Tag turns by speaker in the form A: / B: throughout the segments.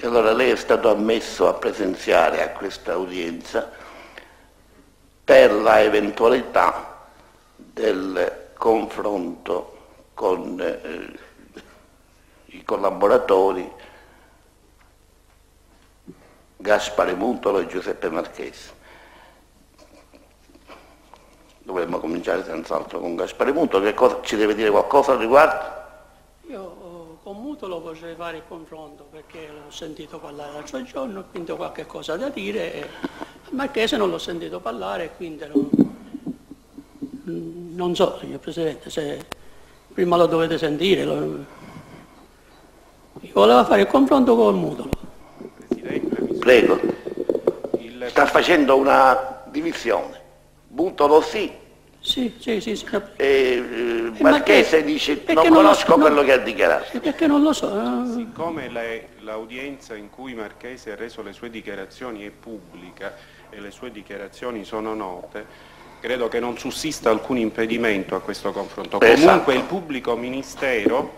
A: Allora lei è stato ammesso a presenziare a questa udienza per la eventualità del confronto con i collaboratori Gaspare Mutolo e Giuseppe Marchesi. Dovremmo cominciare senz'altro con Gaspare Mutolo. Che cosa ci deve dire qualcosa al riguardo?
B: Io con Mutolo vorrei fare il confronto perché l'ho sentito parlare l'altro giorno, quindi ho qualche cosa da dire. E Marchese non l'ho sentito parlare, quindi non so, signor Presidente, se prima lo dovete sentire. Io volevo fare il confronto con Mutolo.
C: Presidente,
A: Prego. Sta facendo una divisione. Mutolo sì.
B: Sì, signor
A: Marchese dice non conosco quello che ha dichiarato.
B: Perché non lo so.
C: Siccome l'udienza in cui Marchese ha reso le sue dichiarazioni è pubblica e le sue dichiarazioni sono note, credo che non sussista alcun impedimento a questo confronto.
A: Esatto.
C: Comunque il pubblico ministero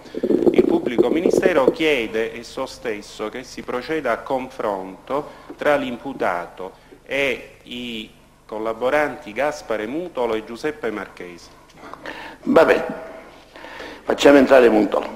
C: chiede esso stesso che si proceda a confronto tra l'imputato e i collaboranti Gaspare Mutolo e Giuseppe Marchesi.
A: Va bene, facciamo entrare Mutolo.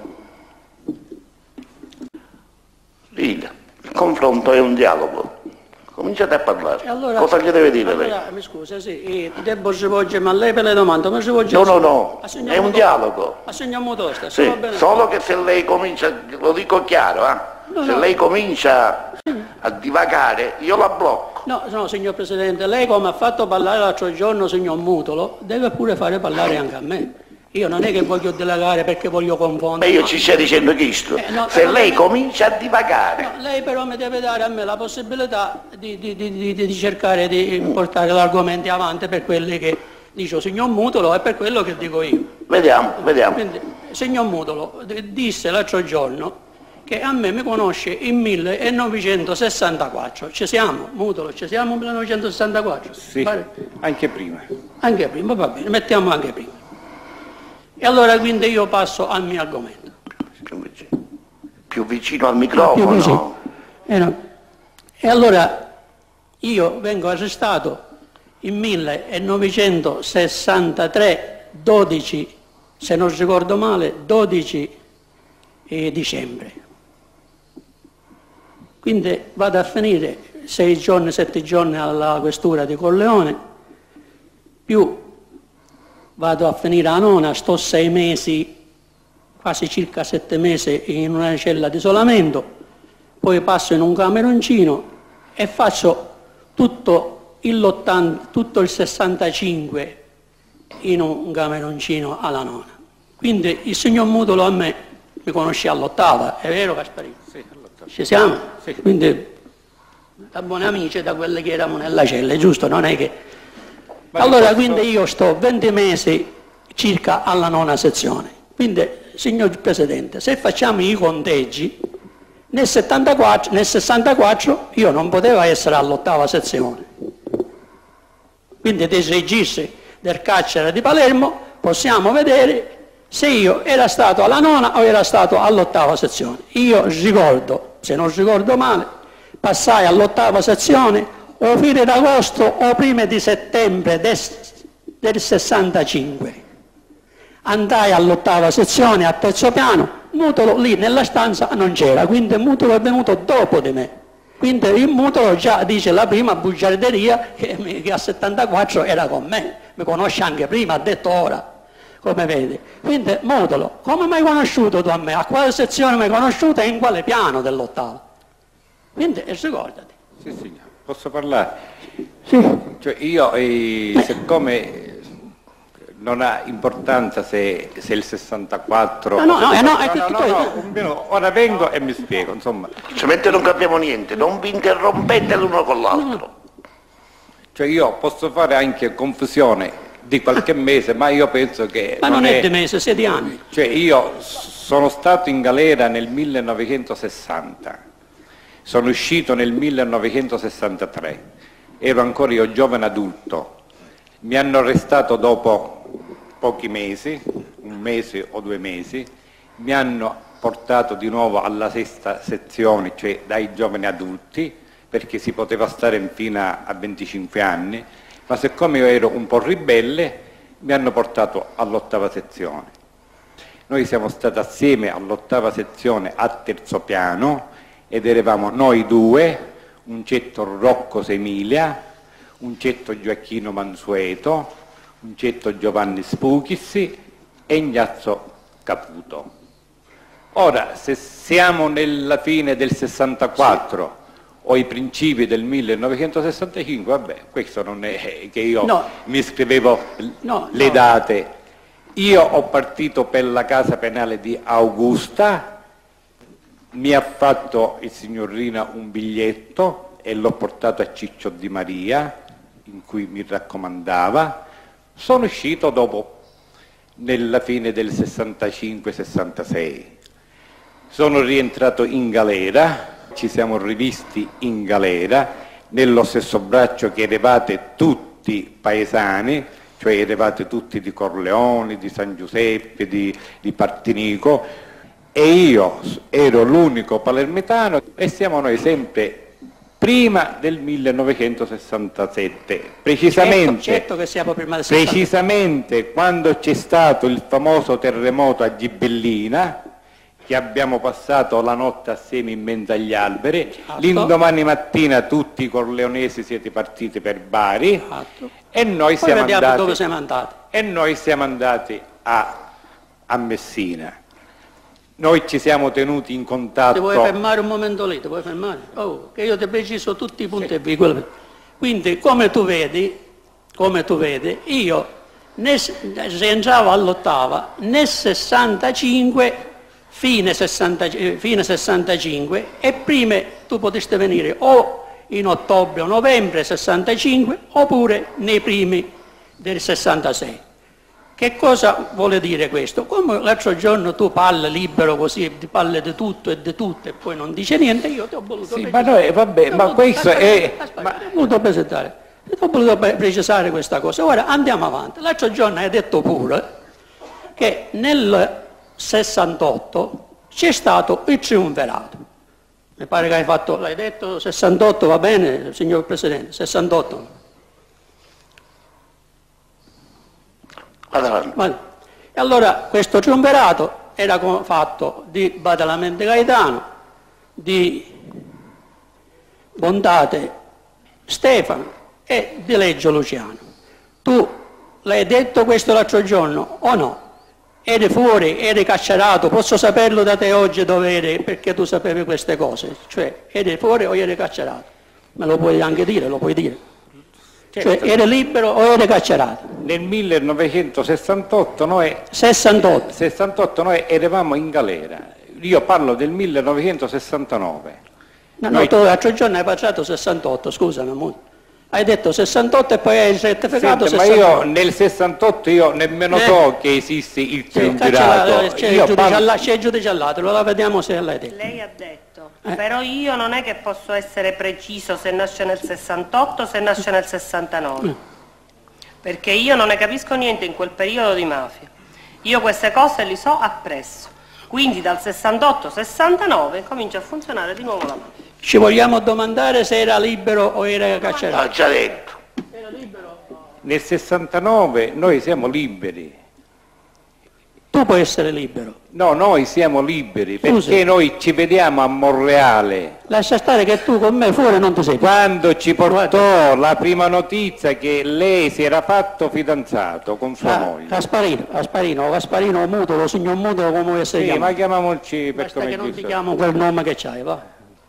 A: Il confronto è un dialogo. Cominciate a parlare.
B: Allora,
A: cosa gli deve dire lei?
B: Mi scusa, sì, devo rivolgermi a lei per le domande, ma rivolgermi
A: No, è un dialogo.
B: A signor Mutolo stesso,
A: Sì,
B: va bene.
A: solo che se lei comincia, lo dico chiaro, se lei comincia a divagare, io la blocco.
B: No, signor Presidente, lei come ha fatto parlare l'altro giorno signor Mutolo, deve pure fare parlare anche a me. Io non è che voglio dilagare perché voglio confondere.
A: Ma io ci stia dicendo questo. Se lei comincia a divagare.
B: No, lei però mi deve dare a me la possibilità di cercare di portare l'argomento avanti per quelli che dice signor Mutolo e per quello che dico io.
A: Vediamo.
B: Quindi, signor Mutolo disse l'altro giorno che a me mi conosce in 1964. Ci siamo, Mutolo, ci siamo nel 1964?
D: Sì, anche prima.
B: Anche prima, va bene, mettiamo anche prima. E allora quindi io passo al mio argomento.
A: Più vicino al microfono.
B: Più vicino. E allora io vengo arrestato in 1963, 12, se non ricordo male, 12 dicembre. Quindi vado a finire 6 giorni, 7 giorni alla questura di Corleone, più vado a finire a Nona, sto 6 mesi, quasi circa 7 mesi in una cella di isolamento, poi passo in un cameroncino e faccio tutto il 65 in un cameroncino alla Nona. Quindi il signor Mutolo a me mi conosce all'8ª, è vero Gasparino?
D: Sì, all'8ª.
B: Ci siamo?
D: Sì.
B: Quindi da buoni amici, da quelli che eravamo nella cella, giusto? Non è che... Allora, quindi io sto 20 mesi circa alla 9ª sezione. Quindi, signor Presidente, se facciamo i conteggi, nel 64 io non potevo essere all'8ª sezione. Quindi dei registri del carcere di Palermo possiamo vedere se io era stato alla 9ª o era stato all'8ª sezione. Io ricordo, se non ricordo male, passai all'8ª sezione o fine d'agosto o prima di settembre del 65. Andai all'8ª sezione a terzo piano, Mutolo lì nella stanza non c'era, quindi Mutolo è venuto dopo di me. Quindi il Mutolo già dice la prima bugiarderia che a 74 era con me, mi conosce anche prima, ha detto ora, come vedi. Quindi Mutolo, come mi hai conosciuto tu a me? A quale sezione mi hai conosciuto e in quale piano dell'8ª? Quindi ricordati.
D: Sì, signor. Posso parlare?
B: Sì.
D: Cioè io, siccome non ha importanza se il 64...
B: No,
D: ora vengo e mi spiego, insomma.
A: Semplicemente non capiamo niente, non vi interrompete l'uno con l'altro.
D: Cioè io posso fare anche confusione di qualche mese, ma io penso che...
B: Ma non è di mese, 6 di anni.
D: Cioè io sono stato in galera nel 1960. Sono uscito nel 1963, ero ancora io giovane adulto, mi hanno arrestato dopo pochi mesi, 1 mese o 2 mesi, mi hanno portato di nuovo alla sesta sezione, cioè dai giovani adulti, perché si poteva stare fino a 25 anni, ma siccome io ero un po' ribelle mi hanno portato all'8ª sezione. Noi siamo stati assieme all'8ª sezione a terzo piano ed eravamo noi due, un certo Rocco Semilia, un certo Gioacchino Mansueto, un certo Giovanni Spuchis e Ignazio Caputo. Ora, se siamo nella fine del 64 o i principi del 1965, vabbè, questo non è che io mi scrivevo le date. Io ho partito per la casa penale di Augusta, mi ha fatto il signor Rina un biglietto e l'ho portato a Ciccio Di Maria, in cui mi raccomandava. Sono uscito dopo, nella fine del 65-66. Sono rientrato in galera, ci siamo rivisti in galera, nello stesso braccio che eravate tutti paesani, cioè eravate tutti di Corleone, di San Giuseppe, di Partinico, e io ero l'unico palermitano e siamo noi sempre prima del 1967, precisamente,
B: certo che siamo prima del 67.
D: Precisamente quando c'è stato il famoso terremoto a Gibellina, che abbiamo passato la notte assieme in mezzo agli alberi, l'indomani mattina tutti i corleonesi siete partiti per Bari e noi siamo andati,
B: dove siamo andati.
D: E noi siamo andati a Messina. Noi ci siamo tenuti in contatto.
B: Ti vuoi fermare un momento lì, ti vuoi fermare? Che io ti preciso tutti i punti e virgole. Quindi, come tu vedi, io se entravo all'8ª, nel 65, fine 65, e prima tu potresti venire o in ottobre o novembre 65, oppure nei primi del 66. Che cosa vuole dire questo? Come l'altro giorno tu parli libero così, ti parli di tutto e poi non dice niente, io ti ho voluto
D: precisare.
B: Ti ho voluto precisare questa cosa. Ora andiamo avanti. L'altro giorno hai detto pure che nel 68 c'è stato il triumvirato. Mi pare che l'hai detto 68, va bene, signor Presidente, 68. E allora questo triumvirato era fatto di Badalamenti Gaetano, di Bondate Stefano e di Leggio Luciano. Tu l'hai detto questo l'altro giorno o no? Eri fuori, eri carcerato, posso saperlo da te oggi dove eri perché tu sapevi queste cose? Cioè, eri fuori o eri carcerato? Me lo puoi anche dire, lo puoi dire. Cioè, eri libero o eri carcerato?
D: Nel 1968 noi
B: 68
D: noi eravamo in galera. Io parlo del 1969.
B: No, tu l'altro giorno hai parlato 68, scusami amore. Hai detto 68 e poi hai certificato 68.
D: Ma io nel 68 io nemmeno so che esiste il triumvirato.
B: C'è il giudice all'altro, lo vediamo se l'hai detto.
E: Lei ha detto, però io non è che posso essere preciso se nasce nel 68 o se nasce nel 69. Perché io non ne capisco niente in quel periodo di mafia. Io queste cose le so appresso. Quindi dal 68-69 comincia a funzionare di nuovo la mafia.
B: Ci vogliamo domandare se era libero o era carcerato?
A: L'ha già detto.
B: Era libero?
D: Nel 69 noi siamo liberi.
B: Tu puoi essere libero.
D: No, noi siamo liberi perché noi ci vediamo a Monreale.
B: Lascia stare che tu con me fuori non ti sei.
D: Quando ci portò la prima notizia che lei si era fatto fidanzato con sua moglie.
B: Gasparino Mutolo, signor Mutolo, come vuoi essere chiamato?
D: Ma chiamiamoci per
B: basta
D: come
B: che non
D: giusto.
B: ti chiamo quel nome che c'hai, va.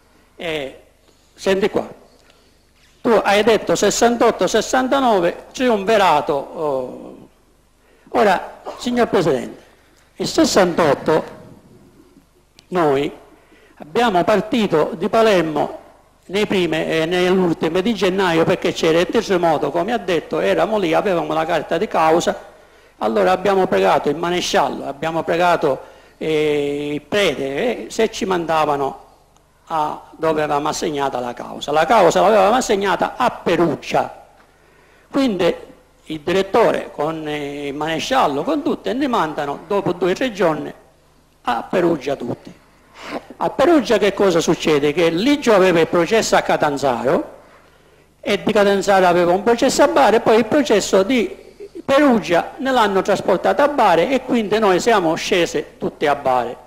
B: Senti qua, tu hai detto 68-69, triumvirato. Ora, signor Presidente, il 68 noi abbiamo partito di Palermo nelle ultime di gennaio perché c'era il terremoto, come ha detto, eravamo lì, avevamo la carta di causa, allora abbiamo pregato il maresciallo, abbiamo pregato il prete se ci mandavano dove avevamo assegnata la causa. La causa l'avevamo assegnata a Perugia, quindi il direttore con il maresciallo, con tutte, ne mandano dopo 2 o 3 giorni a Perugia tutti. A Perugia che cosa succede? Che Ligio aveva il processo a Catanzaro e di Catanzaro aveva un processo a Bari, e poi il processo di Perugia ne l'hanno trasportato a Bari e quindi noi siamo scesi tutti a Bari.